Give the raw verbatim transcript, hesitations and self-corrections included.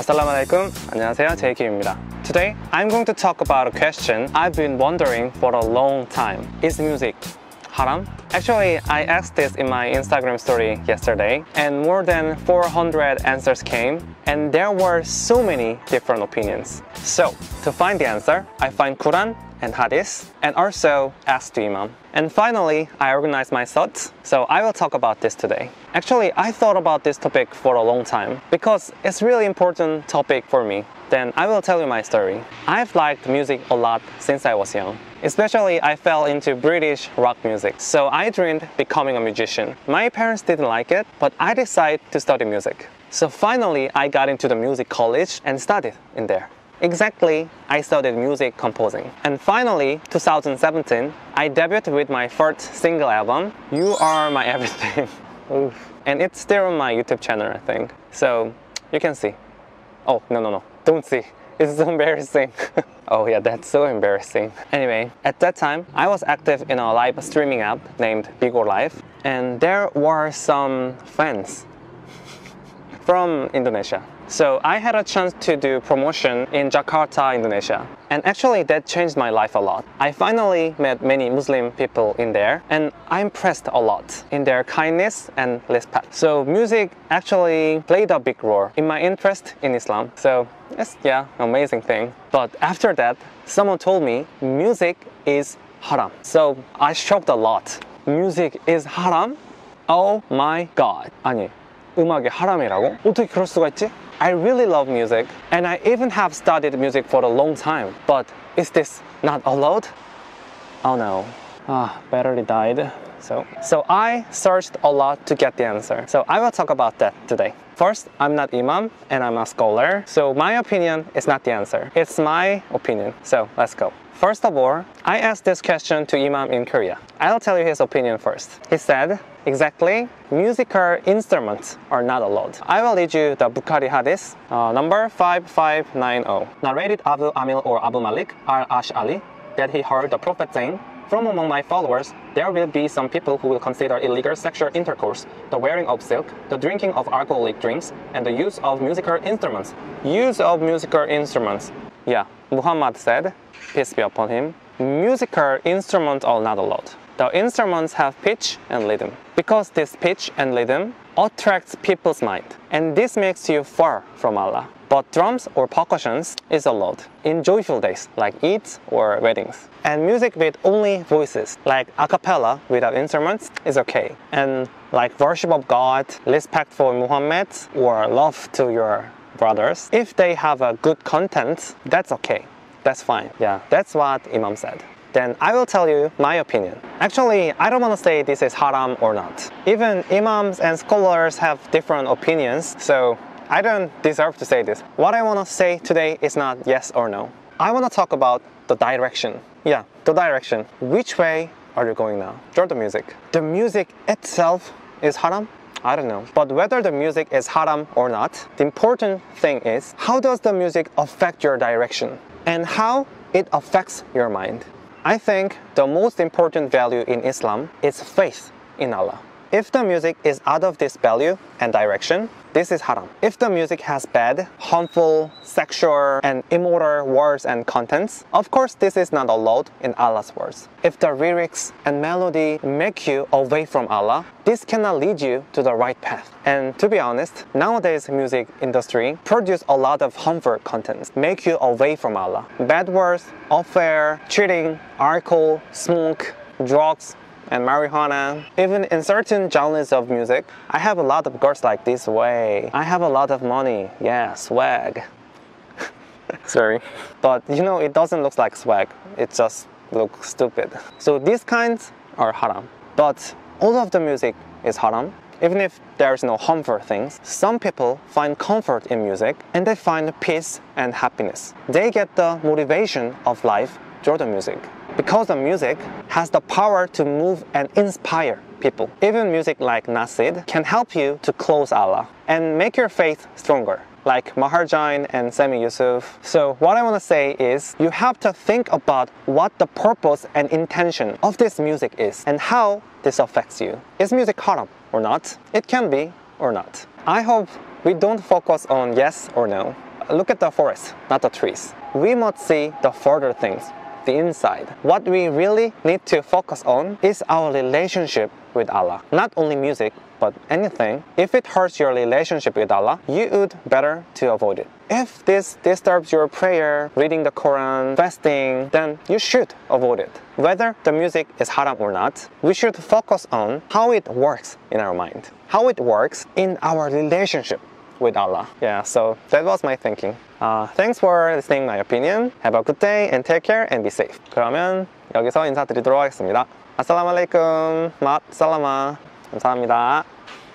Assalamualaikum. 안녕하세요, 제이킴입니다. Today, I'm going to talk about a question I've been wondering for a long time. Is music haram? Actually, I asked this in my Instagram story yesterday, and more than four hundred answers came, and there were so many different opinions. So, to find the answer, I find Quran and Hadith, and also asked the Imam. And finally, I organized my thoughts, so I will talk about this today. Actually, I thought about this topic for a long time, because it's really important topic for me. Then I will tell you my story. I've liked music a lot since I was young. Especially, I fell into British rock music, so I dreamed becoming a musician. My parents didn't like it, but I decided to study music. So finally, I got into the music college and studied in there. Exactly, I studied music composing. And finally, two thousand seventeen, I debuted with my first single album, You Are My Everything. Oof. And it's still on my YouTube channel, I think. So, you can see. Oh, no, no, no, don't see. It's so embarrassing. Oh yeah, that's so embarrassing. Anyway, at that time, I was active in a live streaming app named Bigo Live. And there were some fans from Indonesia. So I had a chance to do promotion in Jakarta, Indonesia. And actually that changed my life a lot. I finally met many Muslim people in there, and I impressed a lot in their kindness and respect. So music actually played a big role in my interest in Islam. So it's, yeah, amazing thing. But after that, someone told me music is haram. So I shocked a lot. Music is haram? Oh my God. 아니, 음악이 하람이라고? 어떻게 그럴 수가 있지? I really love music, and I even have studied music for a long time. But is this not allowed? Oh no. Ah, battery died. So, so I searched a lot to get the answer. So I will talk about that today. First, I'm not Imam and I'm a scholar, so my opinion is not the answer. It's my opinion. So let's go. First of all, I asked this question to Imam in Korea. I'll tell you his opinion first. He said, exactly, musical instruments are not allowed. I will read you the Bukhari Hadith, uh, number five five nine zero. Narrated Abu Amil or Abu Malik al-Ash'ari that he heard the Prophet saying, from among my followers, there will be some people who will consider illegal sexual intercourse, the wearing of silk, the drinking of alcoholic drinks, and the use of musical instruments. Use of musical instruments. Yeah, Muhammad said, peace be upon him, musical instruments are not allowed. The instruments have pitch and rhythm. Because this pitch and rhythm attracts people's mind, and this makes you far from Allah. But drums or percussions is allowed in joyful days like Eids or weddings. And music with only voices like a cappella without instruments is okay. And like worship of God, respect for Muhammad, or love to your brothers, if they have a good content, that's okay. That's fine. Yeah, that's what Imam said. Then I will tell you my opinion. Actually, I don't want to say this is haram or not. Even imams and scholars have different opinions, so I don't deserve to say this. What I want to say today is not yes or no. I want to talk about the direction. Yeah, the direction. Which way are you going now? Toward the music. The music itself is haram? I don't know. But whether the music is haram or not, the important thing is, how does the music affect your direction? And how it affects your mind. I think the most important value in Islam is faith in Allah. If the music is out of this value and direction, this is haram. If the music has bad, harmful, sexual, and immoral words and contents, of course this is not allowed in Allah's words. If the lyrics and melody make you away from Allah, this cannot lead you to the right path. And to be honest, nowadays music industry produce a lot of harmful contents, make you away from Allah. Bad words, affair, cheating, alcohol, smoke, drugs, and marijuana. Even in certain genres of music, I have a lot of girls like this way. I have a lot of money. Yeah, swag. Sorry. But you know, it doesn't look like swag. It just looks stupid. So these kinds are haram. But all of the music is haram. Even if there's no harmful things, some people find comfort in music and they find peace and happiness. They get the motivation of life through the music. Because the music has the power to move and inspire people. Even music like Nasid can help you to close Allah and make your faith stronger, like Maharjain and Sami Yusuf. So what I want to say is, you have to think about what the purpose and intention of this music is and how this affects you. Is music haram or not? It can be or not. I hope we don't focus on yes or no. look at the forest, not the trees. We must see the further things, the inside. What we really need to focus on is our relationship with Allah. Not only music, but anything. If it hurts your relationship with Allah, you would better to avoid it. If this disturbs your prayer, reading the Quran, fasting, then you should avoid it. Whether the music is haram or not, we should focus on how it works in our mind, how it works in our relationship with Allah. Yeah, so that was my thinking. Uh, thanks for listening my opinion. Have a good day and take care and be safe. 그러면 여기서 인사드리도록 하겠습니다. 아살라무 알레이쿰. 맛 살라마. 감사합니다.